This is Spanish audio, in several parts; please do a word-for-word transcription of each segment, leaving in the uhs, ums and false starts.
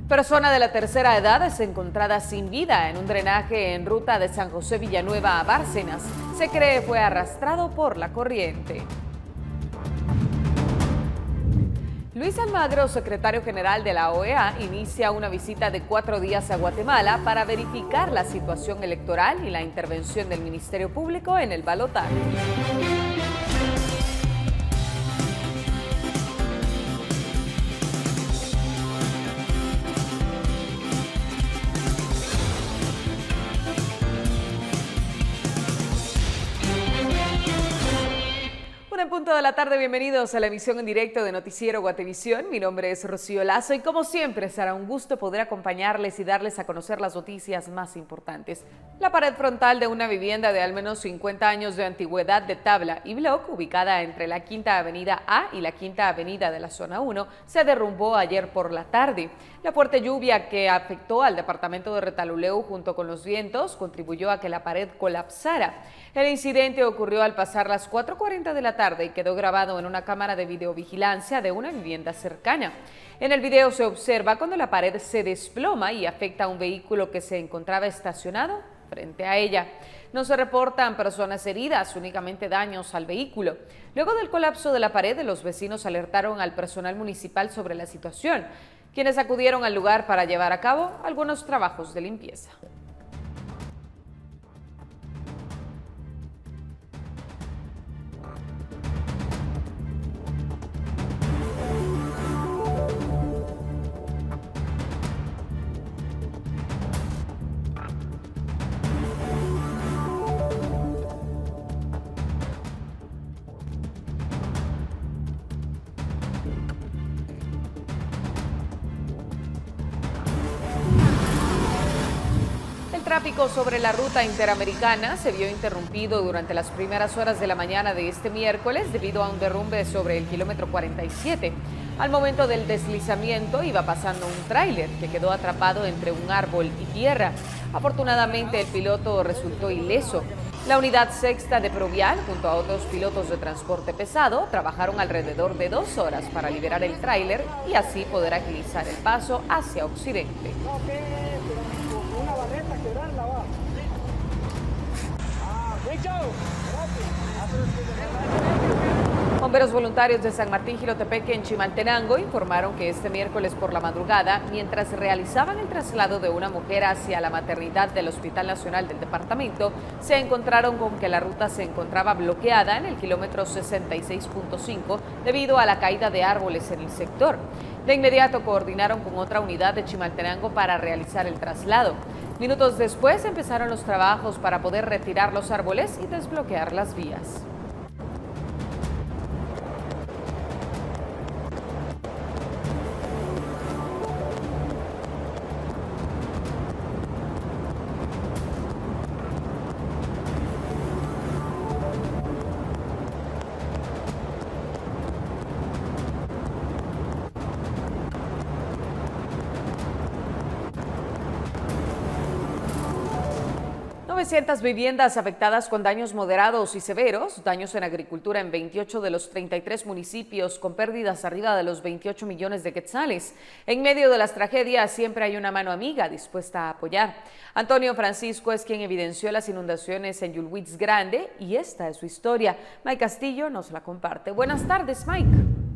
Persona de la tercera edad es encontrada sin vida en un drenaje en ruta de San José Villanueva a Bárcenas. Se cree fue arrastrado por la corriente. Luis Almagro, secretario general de la O E A, inicia una visita de cuatro días a Guatemala para verificar la situación electoral y la intervención del Ministerio Público en el balotaje. En punto de la tarde, bienvenidos a la emisión en directo de Noticiero Guatevisión. Mi nombre es Rocío Lazo y como siempre será un gusto poder acompañarles y darles a conocer las noticias más importantes. La pared frontal de una vivienda de al menos cincuenta años de antigüedad de tabla y bloc, ubicada entre la Quinta Avenida A y la Quinta Avenida de la Zona uno, se derrumbó ayer por la tarde. La fuerte lluvia que afectó al departamento de Retaluleu junto con los vientos contribuyó a que la pared colapsara. El incidente ocurrió al pasar las cuatro cuarenta de la tarde y quedó grabado en una cámara de videovigilancia de una vivienda cercana. En el video se observa cuando la pared se desploma y afecta a un vehículo que se encontraba estacionado frente a ella. No se reportan personas heridas, únicamente daños al vehículo. Luego del colapso de la pared, los vecinos alertaron al personal municipal sobre la situación, quienes acudieron al lugar para llevar a cabo algunos trabajos de limpieza. El tráfico sobre la ruta interamericana se vio interrumpido durante las primeras horas de la mañana de este miércoles debido a un derrumbe sobre el kilómetro cuarenta y siete. Al momento del deslizamiento iba pasando un tráiler que quedó atrapado entre un árbol y tierra. Afortunadamente el piloto resultó ileso. La unidad sexta de Provial, junto a otros pilotos de transporte pesado, trabajaron alrededor de dos horas para liberar el tráiler y así poder agilizar el paso hacia Occidente. Bomberos voluntarios de San Martín Jilotepeque en Chimaltenango informaron que este miércoles por la madrugada, mientras realizaban el traslado de una mujer hacia la maternidad del Hospital Nacional del departamento, se encontraron con que la ruta se encontraba bloqueada en el kilómetro sesenta y seis punto cinco debido a la caída de árboles en el sector. De inmediato coordinaron con otra unidad de Chimaltenango para realizar el traslado. Minutos después empezaron los trabajos para poder retirar los árboles y desbloquear las vías. novecientas viviendas afectadas con daños moderados y severos, daños en agricultura en veintiocho de los treinta y tres municipios con pérdidas arriba de los veintiocho millones de quetzales. En medio de las tragedias siempre hay una mano amiga dispuesta a apoyar. Antonio Francisco es quien evidenció las inundaciones en Yulwitz Grande y esta es su historia. Mike Castillo nos la comparte. Buenas tardes, Mike.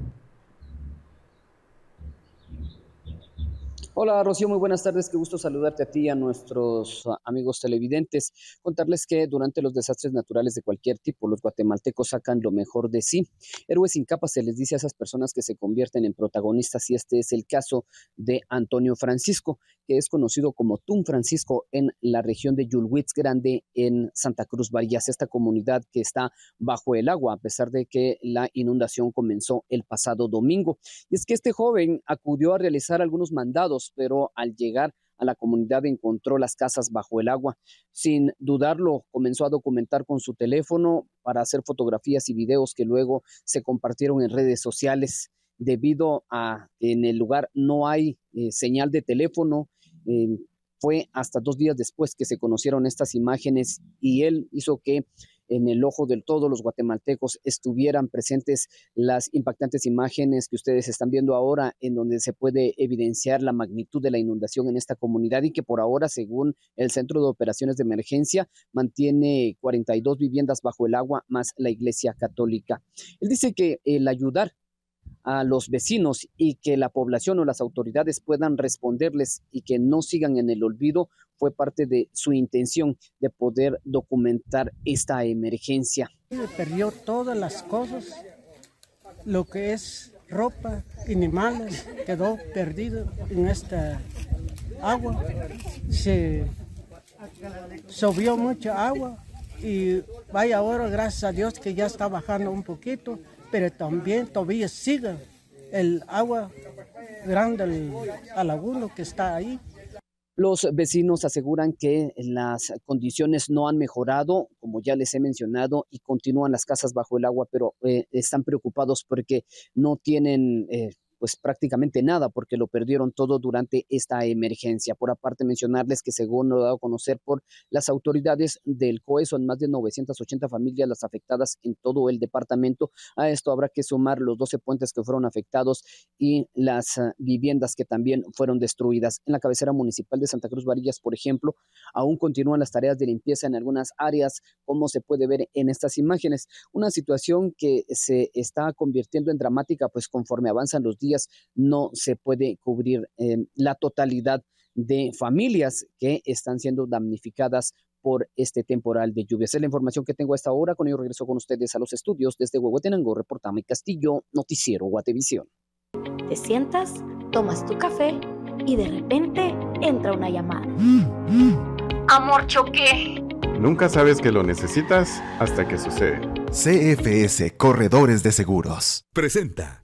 Hola Rocío, muy buenas tardes, qué gusto saludarte a ti y a nuestros amigos televidentes. Contarles que durante los desastres naturales de cualquier tipo, los guatemaltecos sacan lo mejor de sí. Héroes sin capa se les dice a esas personas que se convierten en protagonistas y este es el caso de Antonio Francisco, que es conocido como Tun Francisco en la región de Yulwitz Grande en Santa Cruz Barías, esta comunidad que está bajo el agua a pesar de que la inundación comenzó el pasado domingo. Y es que este joven acudió a realizar algunos mandados, pero al llegar a la comunidad encontró las casas bajo el agua. Sin dudarlo, comenzó a documentar con su teléfono para hacer fotografías y videos que luego se compartieron en redes sociales. Debido a que en el lugar no hay eh, señal de teléfono, eh, fue hasta dos días después que se conocieron estas imágenes y él hizo que en el ojo de todos los guatemaltecos estuvieran presentes las impactantes imágenes que ustedes están viendo ahora, en donde se puede evidenciar la magnitud de la inundación en esta comunidad y que por ahora, según el Centro de Operaciones de Emergencia, mantiene cuarenta y dos viviendas bajo el agua, más la Iglesia Católica. Él dice que el ayudar a los vecinos y que la población o las autoridades puedan responderles y que no sigan en el olvido fue parte de su intención de poder documentar esta emergencia. Perdió todas las cosas, lo que es ropa, animales, quedó perdido en esta agua. Se subió mucha agua y vaya ahora, gracias a Dios, que ya está bajando un poquito, pero también todavía sigue el agua grande, el alaguno que está ahí. Los vecinos aseguran que las condiciones no han mejorado, como ya les he mencionado, y continúan las casas bajo el agua, pero eh, están preocupados porque no tienen eh, pues prácticamente nada, porque lo perdieron todo durante esta emergencia. Por aparte, mencionarles que según lo dado a conocer por las autoridades del C O E, son más de novecientas ochenta familias las afectadas en todo el departamento. A esto habrá que sumar los doce puentes que fueron afectados y las uh, viviendas que también fueron destruidas. En la cabecera municipal de Santa Cruz Varillas, por ejemplo, aún continúan las tareas de limpieza en algunas áreas, como se puede ver en estas imágenes. Una situación que se está convirtiendo en dramática, pues conforme avanzan los días, no se puede cubrir eh, la totalidad de familias que están siendo damnificadas por este temporal de lluvias. Es la información que tengo a esta hora. Con ello regreso con ustedes a los estudios desde Huehuetenango. Reporta Mi Castillo, Noticiero Guatevisión. Te sientas, tomas tu café y de repente entra una llamada. Amor, choqué. Nunca sabes que lo necesitas hasta que sucede. C F S Corredores de Seguros presenta.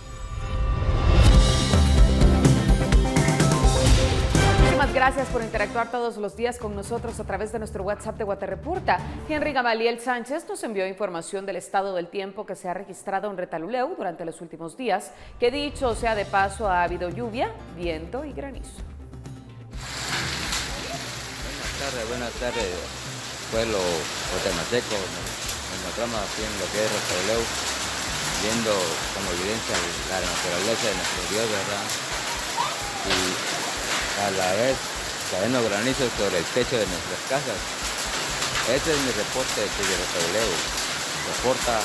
Gracias por interactuar todos los días con nosotros a través de nuestro WhatsApp de Guatereporta. Henry Gamaliel Sánchez nos envió información del estado del tiempo que se ha registrado en Retaluleu durante los últimos días, que dicho sea de paso ha habido lluvia, viento y granizo. Buenas tardes, buenas tardes, pueblo guatemalteco. Nos encontramos aquí en lo que es Retaluleu, viendo como evidencia la naturaleza de nuestro Dios, ¿verdad? Y a la vez cayendo granizos sobre el techo de nuestras casas. Este es mi reporte desde Retaluleu. Reporta.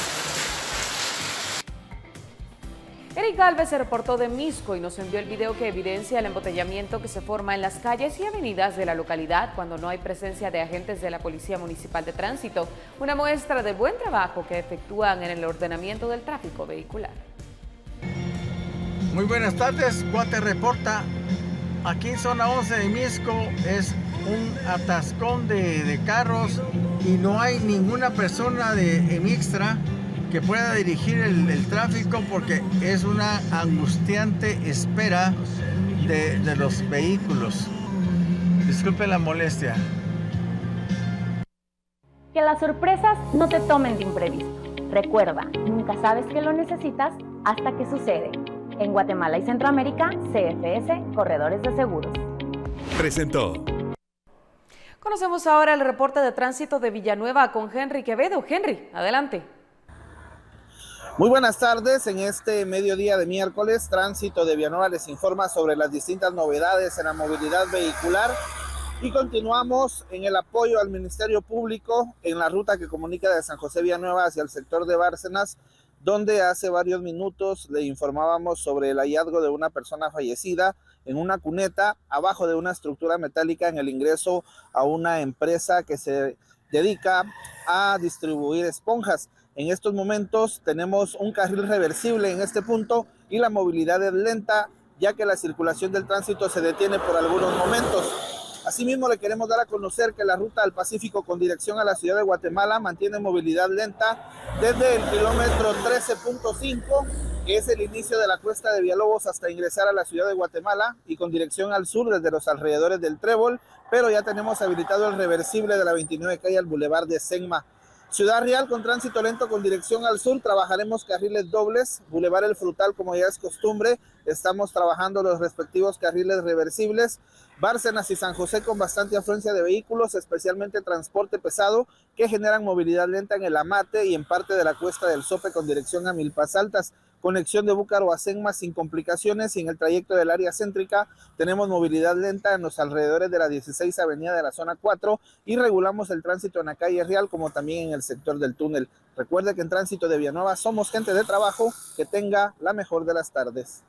Eric Galvez se reportó de Misco y nos envió el video que evidencia el embotellamiento que se forma en las calles y avenidas de la localidad cuando no hay presencia de agentes de la Policía Municipal de Tránsito. Una muestra del buen trabajo que efectúan en el ordenamiento del tráfico vehicular. Muy buenas tardes, Guate Reporta. Aquí en zona once de Misco es un atascón de, de carros y no hay ninguna persona de Emixtra que pueda dirigir el, el tráfico porque es una angustiante espera de, de los vehículos. Disculpe la molestia. Que las sorpresas no te tomen de imprevisto. Recuerda, nunca sabes que lo necesitas hasta que sucede. En Guatemala y Centroamérica, C F S Corredores de Seguros presentó. Conocemos ahora el reporte de tránsito de Villanueva con Henry Quevedo. Henry, adelante. Muy buenas tardes. En este mediodía de miércoles, Tránsito de Villanueva les informa sobre las distintas novedades en la movilidad vehicular y continuamos en el apoyo al Ministerio Público en la ruta que comunica de San José Villanueva hacia el sector de Bárcenas, donde hace varios minutos le informábamos sobre el hallazgo de una persona fallecida en una cuneta abajo de una estructura metálica en el ingreso a una empresa que se dedica a distribuir esponjas. En estos momentos tenemos un carril reversible en este punto y la movilidad es lenta, ya que la circulación del tránsito se detiene por algunos momentos. Asimismo, le queremos dar a conocer que la ruta al Pacífico con dirección a la ciudad de Guatemala mantiene movilidad lenta desde el kilómetro trece punto cinco, que es el inicio de la cuesta de Villalobos, hasta ingresar a la ciudad de Guatemala, y con dirección al sur desde los alrededores del Trébol, pero ya tenemos habilitado el reversible de la veintinueve calle al Boulevard de Senma. Ciudad Real con tránsito lento con dirección al sur, trabajaremos carriles dobles, Boulevard El Frutal como ya es costumbre, estamos trabajando los respectivos carriles reversibles, Bárcenas y San José con bastante afluencia de vehículos, especialmente transporte pesado que generan movilidad lenta en el Amate y en parte de la Cuesta del Sope con dirección a Milpas Altas. Conexión de Búcaro a Senma sin complicaciones y en el trayecto del área céntrica tenemos movilidad lenta en los alrededores de la dieciséis Avenida de la zona cuatro y regulamos el tránsito en la calle Real como también en el sector del túnel. Recuerde que en Tránsito de Villanueva somos gente de trabajo. Que tenga la mejor de las tardes.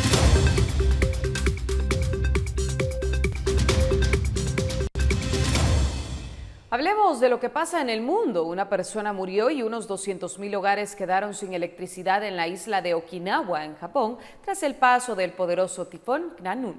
Hablemos de lo que pasa en el mundo. Una persona murió y unos doscientos mil hogares quedaron sin electricidad en la isla de Okinawa, en Japón, tras el paso del poderoso tifón Kanun.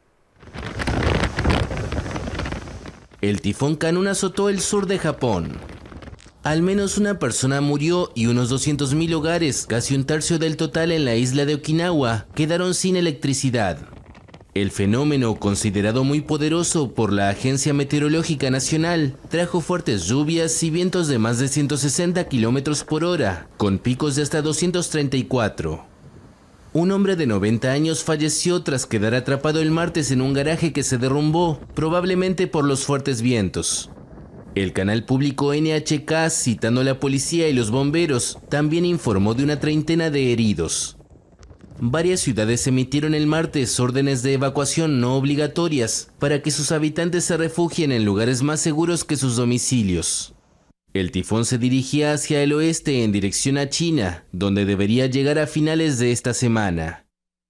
El tifón Kanun azotó el sur de Japón. Al menos una persona murió y unos doscientos mil hogares, casi un tercio del total en la isla de Okinawa, quedaron sin electricidad. El fenómeno, considerado muy poderoso por la Agencia Meteorológica Nacional, trajo fuertes lluvias y vientos de más de ciento sesenta kilómetros por hora, con picos de hasta doscientos treinta y cuatro. Un hombre de noventa años falleció tras quedar atrapado el martes en un garaje que se derrumbó, probablemente por los fuertes vientos. El canal público N H K, citando a la policía y los bomberos, también informó de una treintena de heridos. Varias ciudades emitieron el martes órdenes de evacuación no obligatorias para que sus habitantes se refugien en lugares más seguros que sus domicilios. El tifón se dirigía hacia el oeste en dirección a China, donde debería llegar a finales de esta semana.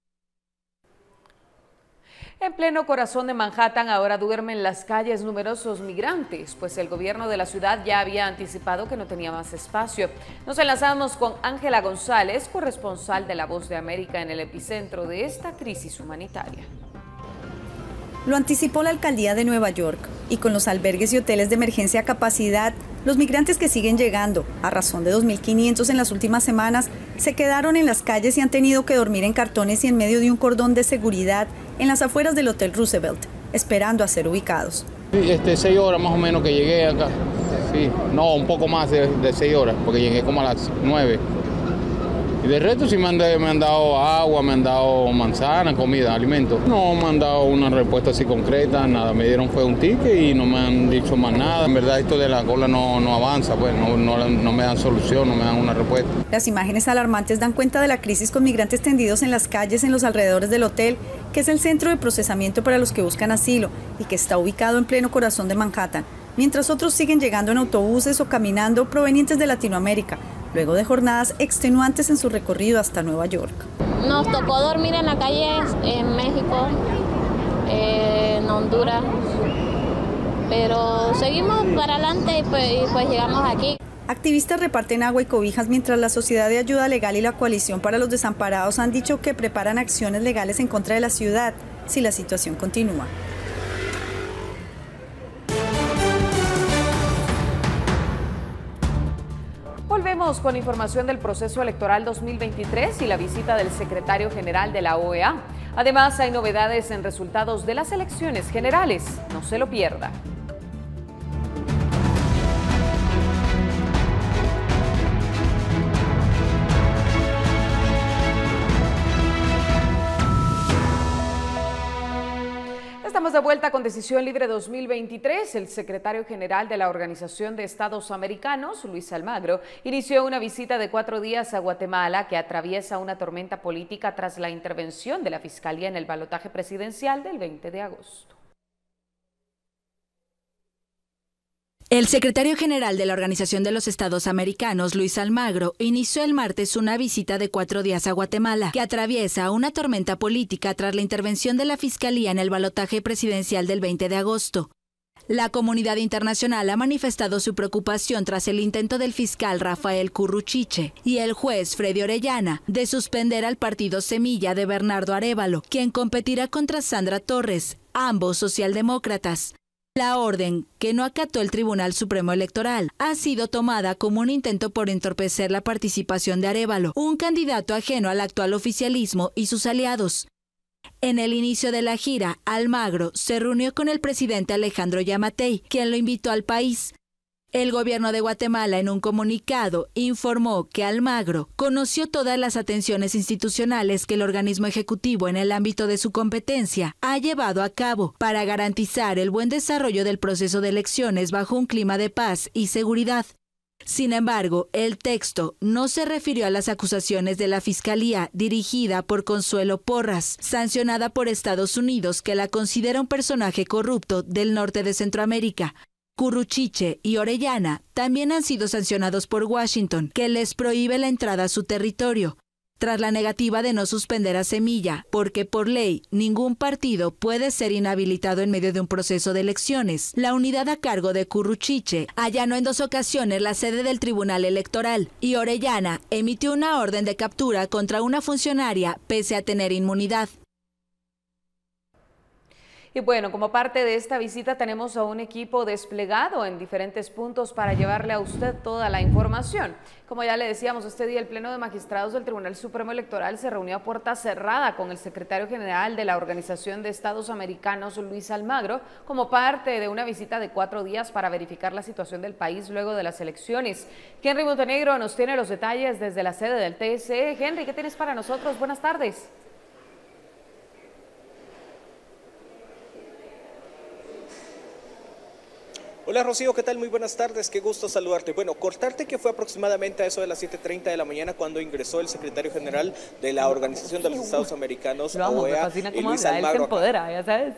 En pleno corazón de Manhattan ahora duermen en las calles numerosos migrantes, pues el gobierno de la ciudad ya había anticipado que no tenía más espacio. Nos enlazamos con Ángela González, corresponsal de La Voz de América en el epicentro de esta crisis humanitaria. Lo anticipó la alcaldía de Nueva York y con los albergues y hoteles de emergencia a capacidad, los migrantes que siguen llegando, a razón de dos mil quinientos en las últimas semanas, se quedaron en las calles y han tenido que dormir en cartones y en medio de un cordón de seguridad en las afueras del Hotel Roosevelt, esperando a ser ubicados. Sí, este, seis horas más o menos que llegué acá. Sí, no, un poco más de, de seis horas, porque llegué como a las nueve. Y de resto sí me han, me han dado agua, me han dado manzana, comida, alimentos. No me han dado una respuesta así concreta, nada. Me dieron fue un ticket y no me han dicho más nada. En verdad esto de la cola no, no avanza, pues no, no, no me dan solución, no me dan una respuesta. Las imágenes alarmantes dan cuenta de la crisis con migrantes tendidos en las calles en los alrededores del hotel, que es el centro de procesamiento para los que buscan asilo y que está ubicado en pleno corazón de Manhattan, mientras otros siguen llegando en autobuses o caminando provenientes de Latinoamérica, luego de jornadas extenuantes en su recorrido hasta Nueva York. Nos tocó dormir en la calle en México, en Honduras, pero seguimos para adelante y pues, y pues llegamos aquí. Activistas reparten agua y cobijas mientras la Sociedad de Ayuda Legal y la Coalición para los Desamparados han dicho que preparan acciones legales en contra de la ciudad si la situación continúa. Volvemos con información del proceso electoral dos mil veintitrés y la visita del secretario general de la O E A. Además, hay novedades en resultados de las elecciones generales. No se lo pierda. Estamos de vuelta con Decisión Libre dos mil veintitrés. El secretario general de la Organización de Estados Americanos, Luis Almagro, inició una visita de cuatro días a Guatemala que atraviesa una tormenta política tras la intervención de la Fiscalía en el balotaje presidencial del veinte de agosto. El secretario general de la Organización de los Estados Americanos, Luis Almagro, inició el martes una visita de cuatro días a Guatemala, que atraviesa una tormenta política tras la intervención de la Fiscalía en el balotaje presidencial del veinte de agosto. La comunidad internacional ha manifestado su preocupación tras el intento del fiscal Rafael Curruchiche y el juez Freddy Orellana de suspender al partido Semilla de Bernardo Arévalo, quien competirá contra Sandra Torres, ambos socialdemócratas. La orden, que no acató el Tribunal Supremo Electoral, ha sido tomada como un intento por entorpecer la participación de Arévalo, un candidato ajeno al actual oficialismo y sus aliados. En el inicio de la gira, Almagro se reunió con el presidente Alejandro Yamatei, quien lo invitó al país. El gobierno de Guatemala, en un comunicado, informó que Almagro conoció todas las atenciones institucionales que el organismo ejecutivo en el ámbito de su competencia ha llevado a cabo para garantizar el buen desarrollo del proceso de elecciones bajo un clima de paz y seguridad. Sin embargo, el texto no se refirió a las acusaciones de la Fiscalía dirigida por Consuelo Porras, sancionada por Estados Unidos, que la considera un personaje corrupto del norte de Centroamérica. Curruchiche y Orellana también han sido sancionados por Washington, que les prohíbe la entrada a su territorio, tras la negativa de no suspender a Semilla, porque por ley ningún partido puede ser inhabilitado en medio de un proceso de elecciones. La unidad a cargo de Curruchiche allanó en dos ocasiones la sede del Tribunal Electoral y Orellana emitió una orden de captura contra una funcionaria pese a tener inmunidad. Y bueno, como parte de esta visita tenemos a un equipo desplegado en diferentes puntos para llevarle a usted toda la información. Como ya le decíamos, este día el Pleno de Magistrados del Tribunal Supremo Electoral se reunió a puerta cerrada con el secretario general de la Organización de Estados Americanos, Luis Almagro, como parte de una visita de cuatro días para verificar la situación del país luego de las elecciones. Henry Montenegro nos tiene los detalles desde la sede del T S E. Henry, ¿qué tienes para nosotros? Buenas tardes. Hola Rocío, ¿qué tal? Muy buenas tardes, qué gusto saludarte. Bueno, cortarte que fue aproximadamente a eso de las siete treinta de la mañana cuando ingresó el secretario general de la Organización de los Estados Americanos, Vamos, O E A, me fascina cómo Luis habla, él se Almagro. empodera, ya sabes.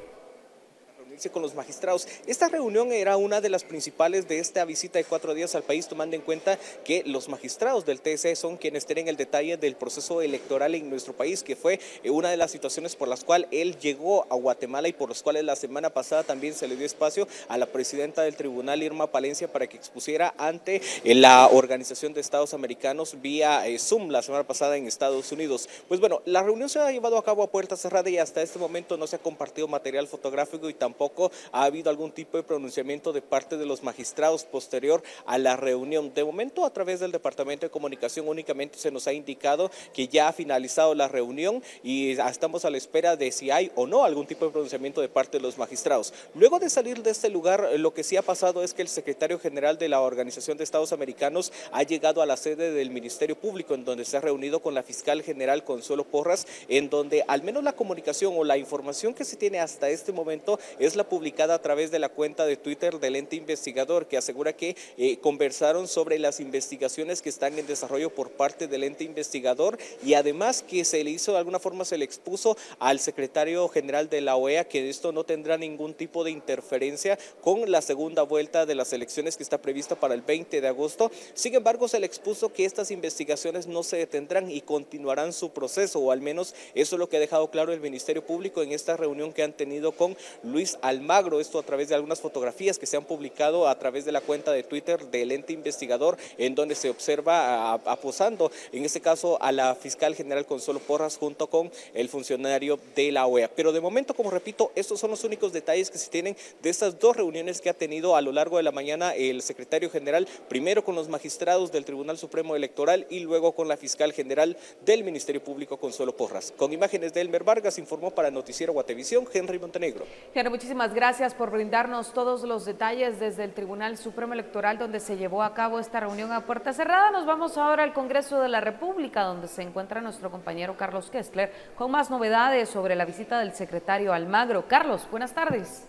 Con los magistrados. Esta reunión era una de las principales de esta visita de cuatro días al país, tomando en cuenta que los magistrados del T S E son quienes tienen el detalle del proceso electoral en nuestro país, que fue una de las situaciones por las cuales él llegó a Guatemala y por las cuales la semana pasada también se le dio espacio a la presidenta del tribunal, Irma Palencia, para que expusiera ante la Organización de Estados Americanos vía Zoom la semana pasada en Estados Unidos. Pues bueno, la reunión se ha llevado a cabo a puerta cerrada y hasta este momento no se ha compartido material fotográfico y tampoco ha habido algún tipo de pronunciamiento de parte de los magistrados posterior a la reunión. De momento, a través del Departamento de Comunicación únicamente se nos ha indicado que ya ha finalizado la reunión y estamos a la espera de si hay o no algún tipo de pronunciamiento de parte de los magistrados. Luego de salir de este lugar, lo que sí ha pasado es que el secretario general de la Organización de Estados Americanos ha llegado a la sede del Ministerio Público, en donde se ha reunido con la fiscal general Consuelo Porras, en donde al menos la comunicación o la información que se tiene hasta este momento es la publicación a través de la cuenta de Twitter del ente investigador, que asegura que eh, conversaron sobre las investigaciones que están en desarrollo por parte del ente investigador y además que se le hizo, de alguna forma se le expuso al secretario general de la O E A que esto no tendrá ningún tipo de interferencia con la segunda vuelta de las elecciones que está prevista para el veinte de agosto. Sin embargo, se le expuso que estas investigaciones no se detendrán y continuarán su proceso, o al menos eso es lo que ha dejado claro el Ministerio Público en esta reunión que han tenido con Luis Almagro. Esto a través de algunas fotografías que se han publicado a través de la cuenta de Twitter del ente investigador, en donde se observa aposando, en este caso, a la fiscal general Consuelo Porras junto con el funcionario de la O E A. Pero de momento, como repito, estos son los únicos detalles que se tienen de estas dos reuniones que ha tenido a lo largo de la mañana el secretario general, primero con los magistrados del Tribunal Supremo Electoral y luego con la fiscal general del Ministerio Público, Consuelo Porras. Con imágenes de Elmer Vargas, informó para Noticiero Guatevisión, Henry Montenegro. Henry, muchísimas gracias por brindarnos todos los detalles desde el Tribunal Supremo Electoral, donde se llevó a cabo esta reunión a puerta cerrada. Nos vamos ahora al Congreso de la República, donde se encuentra nuestro compañero Carlos Kessler con más novedades sobre la visita del secretario Almagro. Carlos, buenas tardes.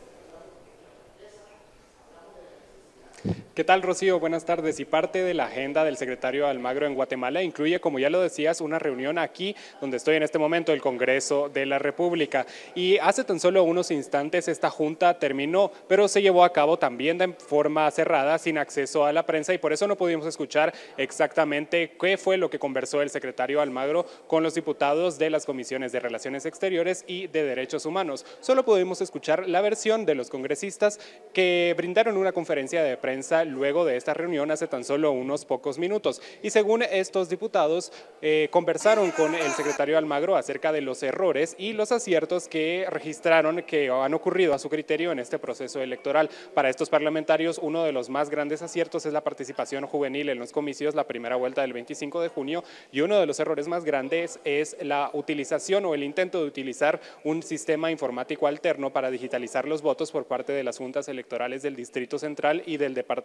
¿Qué tal, Rocío? Buenas tardes. Y parte de la agenda del secretario Almagro en Guatemala incluye, como ya lo decías, una reunión aquí donde estoy en este momento, el Congreso de la República. Y hace tan solo unos instantes esta junta terminó, pero se llevó a cabo también de forma cerrada, sin acceso a la prensa, y por eso no pudimos escuchar exactamente qué fue lo que conversó el secretario Almagro con los diputados de las comisiones de Relaciones Exteriores y de Derechos Humanos. Solo pudimos escuchar la versión de los congresistas que brindaron una conferencia de prensa luego de esta reunión hace tan solo unos pocos minutos. Y según estos diputados, eh, conversaron con el secretario Almagro acerca de los errores y los aciertos que registraron que han ocurrido a su criterio en este proceso electoral. Para estos parlamentarios, uno de los más grandes aciertos es la participación juvenil en los comicios, la primera vuelta del veinticinco de junio, y uno de los errores más grandes es la utilización o el intento de utilizar un sistema informático alterno para digitalizar los votos por parte de las juntas electorales del Distrito Central y del Departamento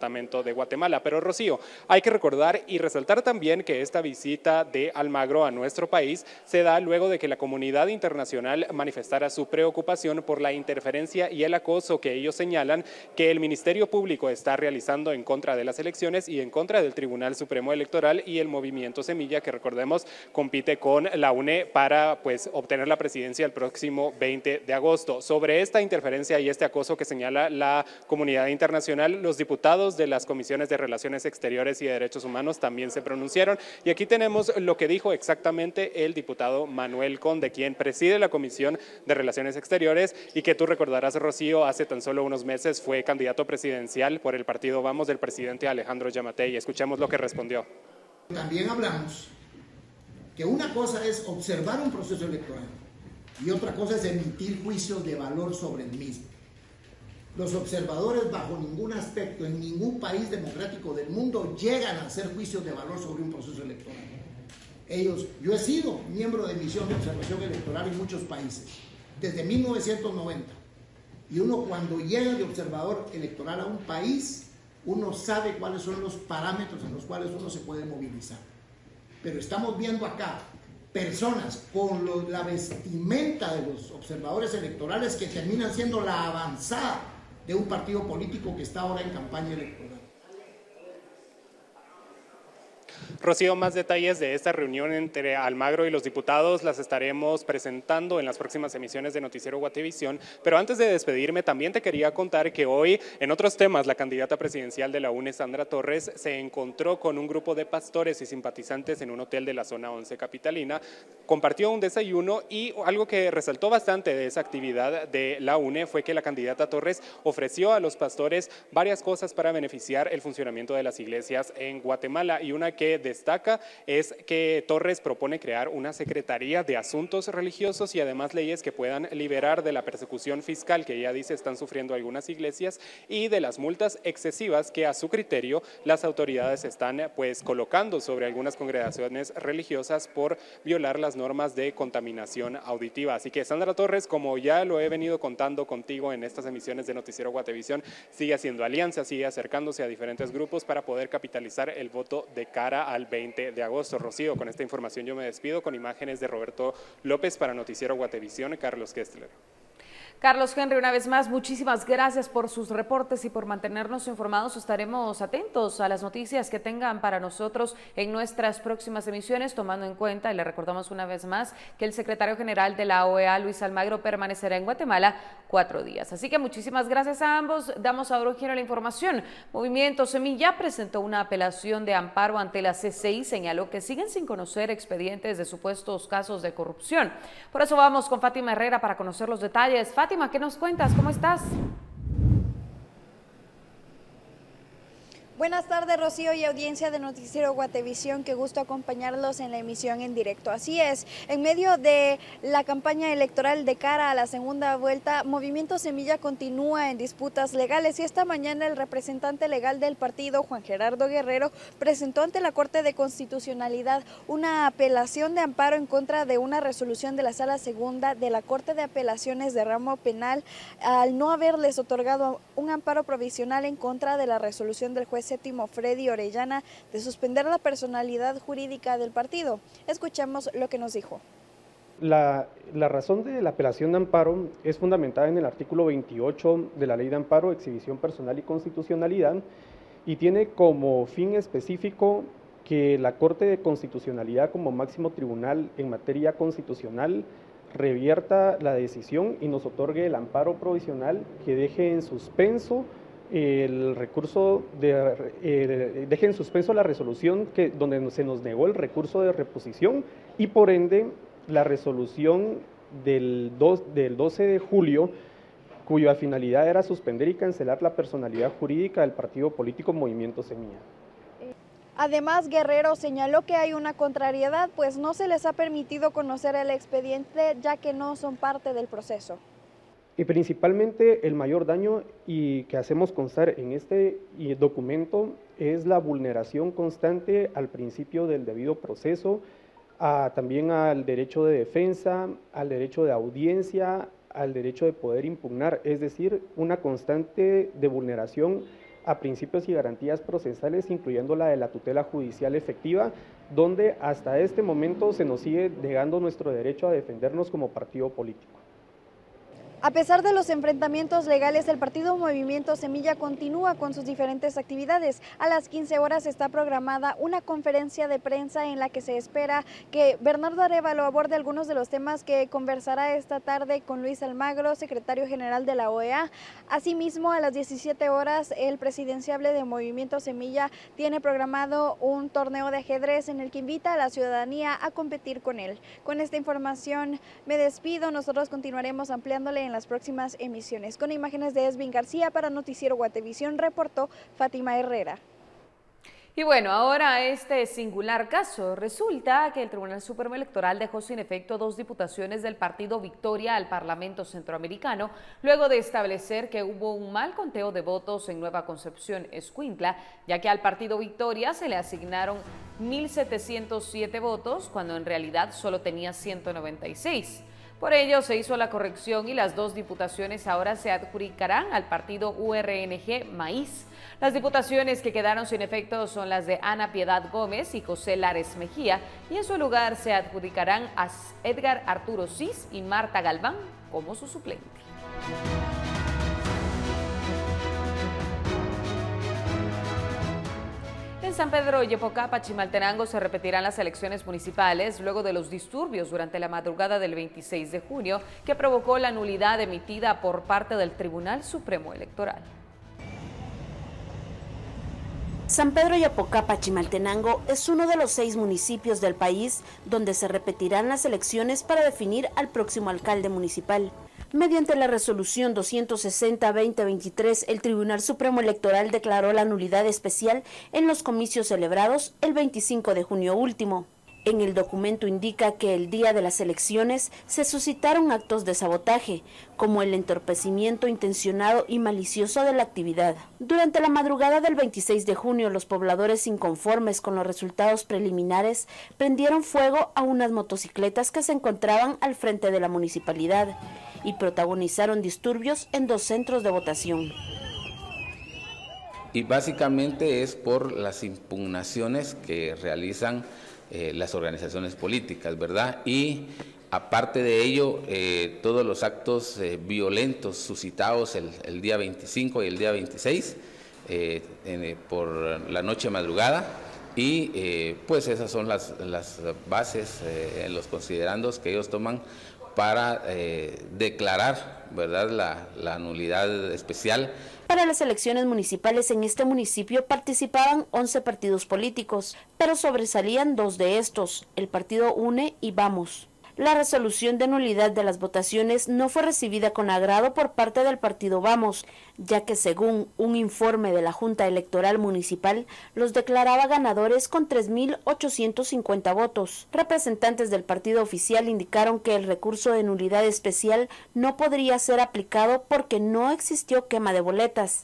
departamento de Guatemala. Pero Rocío, hay que recordar y resaltar también que esta visita de Almagro a nuestro país se da luego de que la comunidad internacional manifestara su preocupación por la interferencia y el acoso que ellos señalan que el Ministerio Público está realizando en contra de las elecciones y en contra del Tribunal Supremo Electoral y el Movimiento Semilla, que recordemos compite con la U N E para pues obtener la presidencia el próximo veinte de agosto. Sobre esta interferencia y este acoso que señala la comunidad internacional, los diputados de las comisiones de Relaciones Exteriores y de Derechos Humanos también se pronunciaron, y aquí tenemos lo que dijo exactamente el diputado Manuel Conde, quien preside la Comisión de Relaciones Exteriores y que tú recordarás, Rocío, hace tan solo unos meses fue candidato presidencial por el partido Vamos del presidente Alejandro Yamatei. Escuchemos lo que respondió. También hablamos que una cosa es observar un proceso electoral y otra cosa es emitir juicios de valor sobre el mismo. Los observadores bajo ningún aspecto, en ningún país democrático del mundo, llegan a hacer juicios de valor sobre un proceso electoral. Ellos, yo he sido miembro de misión de observación electoral en muchos países, desde mil novecientos noventa. Y uno cuando llega de observador electoral a un país, uno sabe cuáles son los parámetros en los cuales uno se puede movilizar. Pero estamos viendo acá personas con lo, la vestimenta de los observadores electorales que terminan siendo la avanzada de un partido político que está ahora en campaña electoral. Rocío, más detalles de esta reunión entre Almagro y los diputados las estaremos presentando en las próximas emisiones de Noticiero Guatevisión, pero antes de despedirme también te quería contar que hoy, en otros temas, la candidata presidencial de la U N E, Sandra Torres, se encontró con un grupo de pastores y simpatizantes en un hotel de la zona once capitalina, compartió un desayuno y algo que resaltó bastante de esa actividad de la U N E fue que la candidata Torres ofreció a los pastores varias cosas para beneficiar el funcionamiento de las iglesias en Guatemala, y una que destaca es que Torres propone crear una Secretaría de Asuntos Religiosos y además leyes que puedan liberar de la persecución fiscal que ella dice están sufriendo algunas iglesias y de las multas excesivas que a su criterio las autoridades están pues colocando sobre algunas congregaciones religiosas por violar las normas de contaminación auditiva. Así que Sandra Torres, como ya lo he venido contando contigo en estas emisiones de Noticiero Guatevisión, sigue haciendo alianzas, sigue acercándose a diferentes grupos para poder capitalizar el voto de cara al veinte de agosto. Rocío, con esta información yo me despido con imágenes de Roberto López para Noticiero Guatevisión, Carlos Kessler. Carlos Henry, una vez más, muchísimas gracias por sus reportes y por mantenernos informados. Estaremos atentos a las noticias que tengan para nosotros en nuestras próximas emisiones, tomando en cuenta, y le recordamos una vez más, que el secretario general de la O E A, Luis Almagro, permanecerá en Guatemala cuatro días. Así que muchísimas gracias a ambos. Damos ahora un giro a la información. Movimiento Semilla presentó una apelación de amparo ante la C C I, señaló que siguen sin conocer expedientes de supuestos casos de corrupción. Por eso vamos con Fátima Herrera para conocer los detalles. Fátima, ¿qué nos cuentas? ¿Cómo estás? Buenas tardes, Rocío, y audiencia de Noticiero Guatevisión, qué gusto acompañarlos en la emisión en directo. Así es, en medio de la campaña electoral de cara a la segunda vuelta, Movimiento Semilla continúa en disputas legales y esta mañana el representante legal del partido, Juan Gerardo Guerrero, presentó ante la Corte de Constitucionalidad una apelación de amparo en contra de una resolución de la Sala Segunda de la Corte de Apelaciones de Ramo Penal al no haberles otorgado un amparo provisional en contra de la resolución del juez séptimo Freddy Orellana de suspender la personalidad jurídica del partido. Escuchemos lo que nos dijo. La, la razón de la apelación de amparo es fundamentada en el artículo veintiocho de la Ley de Amparo, Exhibición Personal y Constitucionalidad, y tiene como fin específico que la Corte de Constitucionalidad como máximo tribunal en materia constitucional revierta la decisión y nos otorgue el amparo provisional que deje en suspenso el recurso de, eh, deje en suspenso la resolución que, donde se nos negó el recurso de reposición y por ende la resolución del, dos, del doce de julio cuya finalidad era suspender y cancelar la personalidad jurídica del partido político Movimiento Semilla. Además, Guerrero señaló que hay una contrariedad, pues no se les ha permitido conocer el expediente ya que no son parte del proceso. Y principalmente el mayor daño y que hacemos constar en este documento es la vulneración constante al principio del debido proceso, a, también al derecho de defensa, al derecho de audiencia, al derecho de poder impugnar, es decir, una constante de vulneración a principios y garantías procesales, incluyendo la de la tutela judicial efectiva, donde hasta este momento se nos sigue negando nuestro derecho a defendernos como partido político. A pesar de los enfrentamientos legales, el partido Movimiento Semilla continúa con sus diferentes actividades. A las quince horas está programada una conferencia de prensa en la que se espera que Bernardo Arévalo aborde algunos de los temas que conversará esta tarde con Luis Almagro, secretario general de la O E A. Asimismo, a las diecisiete horas, el presidenciable de Movimiento Semilla tiene programado un torneo de ajedrez en el que invita a la ciudadanía a competir con él. Con esta información me despido. Nosotros continuaremos ampliándole en las próximas emisiones. Con imágenes de Esvin García para Noticiero Guatevisión, reportó Fátima Herrera. Y bueno, ahora este singular caso. Resulta que el Tribunal Supremo Electoral dejó sin efecto dos diputaciones del partido Victoria al Parlamento Centroamericano, luego de establecer que hubo un mal conteo de votos en Nueva Concepción, Escuintla, ya que al partido Victoria se le asignaron mil setecientos siete votos, cuando en realidad solo tenía ciento noventa y seis. Por ello se hizo la corrección y las dos diputaciones ahora se adjudicarán al partido U R N G Maíz. Las diputaciones que quedaron sin efecto son las de Ana Piedad Gómez y José Lares Mejía, y en su lugar se adjudicarán a Edgar Arturo Cis y Marta Galván como su suplente. En San Pedro Yepocapa, Chimaltenango, se repetirán las elecciones municipales luego de los disturbios durante la madrugada del veintiséis de junio que provocó la nulidad emitida por parte del Tribunal Supremo Electoral. San Pedro Yepocapa, Chimaltenango, es uno de los seis municipios del país donde se repetirán las elecciones para definir al próximo alcalde municipal. Mediante la resolución doscientos sesenta guión veinte veintitrés, el Tribunal Supremo Electoral declaró la nulidad especial en los comicios celebrados el veinticinco de junio último. En el documento indica que el día de las elecciones se suscitaron actos de sabotaje, como el entorpecimiento intencionado y malicioso de la actividad. Durante la madrugada del veintiséis de junio, los pobladores inconformes con los resultados preliminares prendieron fuego a unas motocicletas que se encontraban al frente de la municipalidad y protagonizaron disturbios en dos centros de votación. Y básicamente es por las impugnaciones que realizan eh, las organizaciones políticas, ¿verdad? Y aparte de ello, eh, todos los actos eh, violentos suscitados el, el día veinticinco y el día veintiséis eh, en, por la noche madrugada, y eh, pues esas son las, las bases, eh, los considerandos que ellos toman para eh, declarar, ¿verdad?, la, la nulidad especial. Para las elecciones municipales en este municipio participaban once partidos políticos, pero sobresalían dos de estos, el partido UNE y Vamos. La resolución de nulidad de las votaciones no fue recibida con agrado por parte del partido Vamos, ya que según un informe de la Junta Electoral Municipal, los declaraba ganadores con tres mil ochocientos cincuenta votos. Representantes del partido oficial indicaron que el recurso de nulidad especial no podría ser aplicado porque no existió quema de boletas.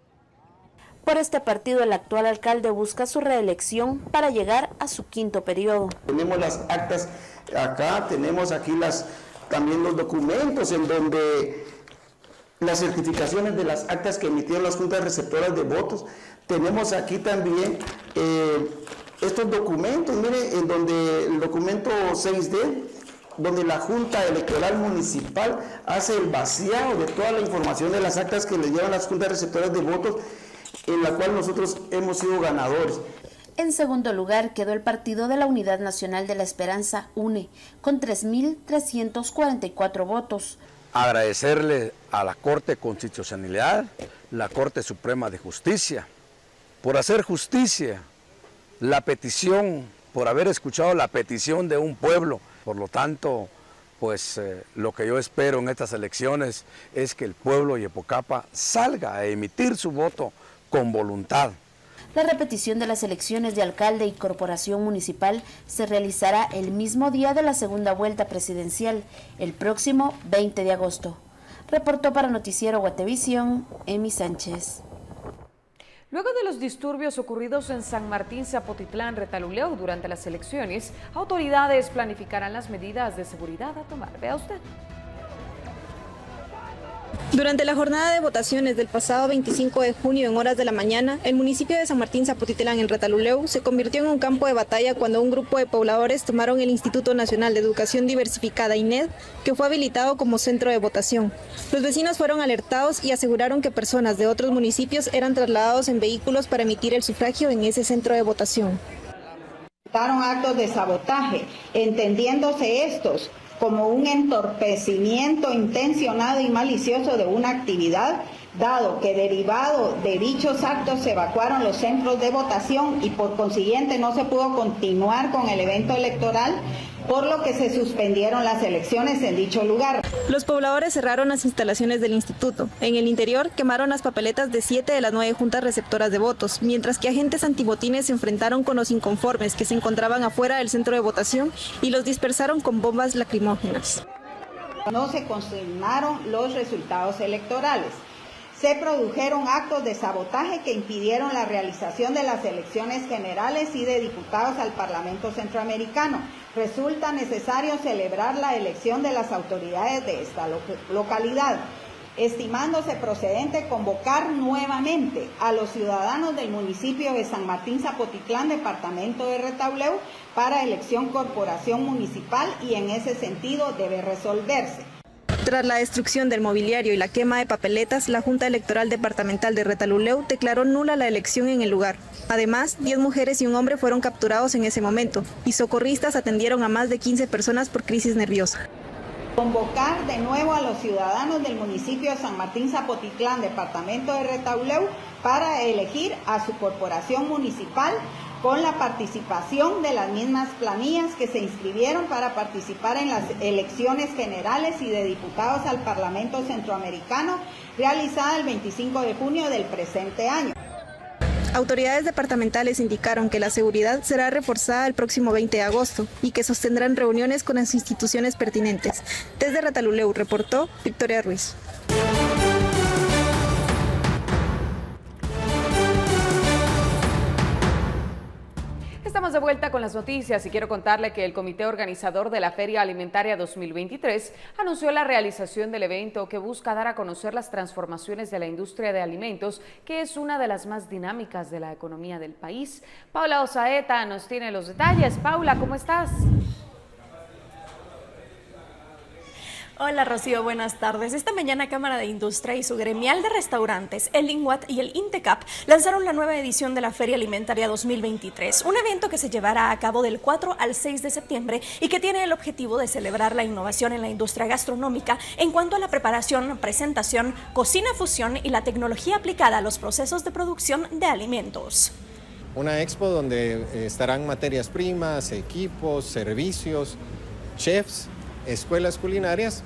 Por este partido, el actual alcalde busca su reelección para llegar a su quinto periodo. Tenemos las actas acá, tenemos aquí las, también los documentos en donde las certificaciones de las actas que emitieron las juntas receptoras de votos. Tenemos aquí también eh, estos documentos, mire, en donde el documento seis D, donde la Junta Electoral Municipal hace el vaciado de toda la información de las actas que le llevan las juntas receptoras de votos, en la cual nosotros hemos sido ganadores. En segundo lugar quedó el Partido de la Unidad Nacional de la Esperanza, UNE, con tres mil trescientos cuarenta y cuatro votos. Agradecerle a la Corte de Constitucionalidad, la Corte Suprema de Justicia, por hacer justicia, la petición, por haber escuchado la petición de un pueblo. Por lo tanto, pues eh, lo que yo espero en estas elecciones es que el pueblo de Yepocapa salga a emitir su voto con voluntad. La repetición de las elecciones de alcalde y corporación municipal se realizará el mismo día de la segunda vuelta presidencial, el próximo veinte de agosto. Reportó para Noticiero Guatevisión, Emi Sánchez. Luego de los disturbios ocurridos en San Martín, Zapotitlán, Retaluleu durante las elecciones, autoridades planificarán las medidas de seguridad a tomar. Vea usted. Durante la jornada de votaciones del pasado veinticinco de junio en horas de la mañana, el municipio de San Martín Zapotitlán en Retalhuleu se convirtió en un campo de batalla cuando un grupo de pobladores tomaron el Instituto Nacional de Educación Diversificada I N E D, que fue habilitado como centro de votación. Los vecinos fueron alertados y aseguraron que personas de otros municipios eran trasladados en vehículos para emitir el sufragio en ese centro de votación. Actos de sabotaje, entendiéndose estos como un entorpecimiento intencionado y malicioso de una actividad, dado que derivado de dichos actos se evacuaron los centros de votación y por consiguiente no se pudo continuar con el evento electoral, por lo que se suspendieron las elecciones en dicho lugar. Los pobladores cerraron las instalaciones del instituto. En el interior quemaron las papeletas de siete de las nueve juntas receptoras de votos, mientras que agentes antibotines se enfrentaron con los inconformes que se encontraban afuera del centro de votación y los dispersaron con bombas lacrimógenas. No se consignaron los resultados electorales. Se produjeron actos de sabotaje que impidieron la realización de las elecciones generales y de diputados al Parlamento Centroamericano. Resulta necesario celebrar la elección de las autoridades de esta lo- localidad, estimándose procedente convocar nuevamente a los ciudadanos del municipio de San Martín Zapotitlán, departamento de Retalhuleu, para elección corporación municipal y en ese sentido debe resolverse. Tras la destrucción del mobiliario y la quema de papeletas, la Junta Electoral Departamental de Retalhuleu declaró nula la elección en el lugar. Además, diez mujeres y un hombre fueron capturados en ese momento y socorristas atendieron a más de quince personas por crisis nerviosa. Convocar de nuevo a los ciudadanos del municipio de San Martín Zapotitlán, departamento de Retalhuleu, para elegir a su corporación municipal con la participación de las mismas planillas que se inscribieron para participar en las elecciones generales y de diputados al Parlamento Centroamericano, realizada el veinticinco de junio del presente año. Autoridades departamentales indicaron que la seguridad será reforzada el próximo veinte de agosto y que sostendrán reuniones con las instituciones pertinentes. Desde Retalhuleu reportó Victoria Ruiz. Estamos de vuelta con las noticias y quiero contarle que el comité organizador de la Feria Alimentaria dos mil veintitrés anunció la realización del evento que busca dar a conocer las transformaciones de la industria de alimentos, que es una de las más dinámicas de la economía del país. Paula Osaeta nos tiene los detalles. Paula, ¿cómo estás? Hola Rocío, buenas tardes. Esta mañana Cámara de Industria y su gremial de restaurantes, el INWAT y el INTECAP, lanzaron la nueva edición de la Feria Alimentaria dos mil veintitrés, un evento que se llevará a cabo del cuatro al seis de septiembre y que tiene el objetivo de celebrar la innovación en la industria gastronómica en cuanto a la preparación, presentación, cocina fusión y la tecnología aplicada a los procesos de producción de alimentos. Una expo donde estarán materias primas, equipos, servicios, chefs, escuelas culinarias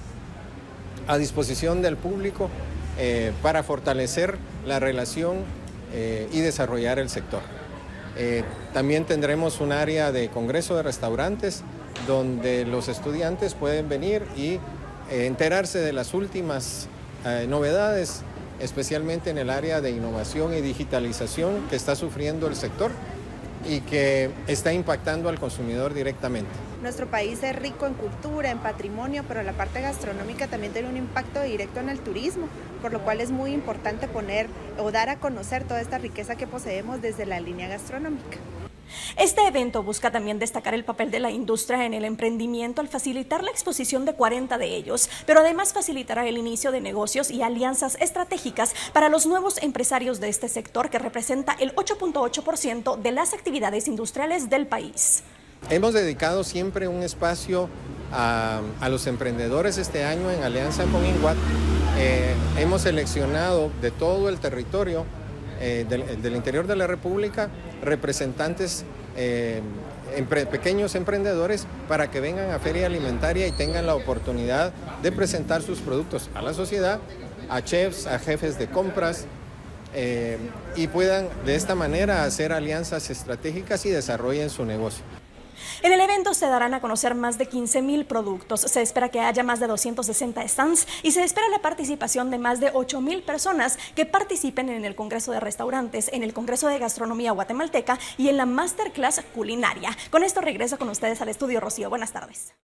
a disposición del público eh, para fortalecer la relación eh, y desarrollar el sector. Eh, también tendremos un área de congreso de restaurantes donde los estudiantes pueden venir y eh, enterarse de las últimas eh, novedades, especialmente en el área de innovación y digitalización que está sufriendo el sector y que está impactando al consumidor directamente. Nuestro país es rico en cultura, en patrimonio, pero la parte gastronómica también tiene un impacto directo en el turismo, por lo cual es muy importante poner o dar a conocer toda esta riqueza que poseemos desde la línea gastronómica. Este evento busca también destacar el papel de la industria en el emprendimiento al facilitar la exposición de cuarenta de ellos, pero además facilitará el inicio de negocios y alianzas estratégicas para los nuevos empresarios de este sector, que representa el ocho punto ocho por ciento de las actividades industriales del país. Hemos dedicado siempre un espacio a, a los emprendedores este año en alianza con INWAT. Eh, hemos seleccionado de todo el territorio eh, del, del interior de la República representantes, eh, empre, pequeños emprendedores, para que vengan a Feria Alimentaria y tengan la oportunidad de presentar sus productos a la sociedad, a chefs, a jefes de compras, eh, y puedan de esta manera hacer alianzas estratégicas y desarrollen su negocio. En el evento se darán a conocer más de quince mil productos, se espera que haya más de doscientos sesenta stands y se espera la participación de más de ocho mil personas que participen en el Congreso de Restaurantes, en el Congreso de Gastronomía Guatemalteca y en la Masterclass Culinaria. Con esto regreso con ustedes al estudio, Rocío. Buenas tardes.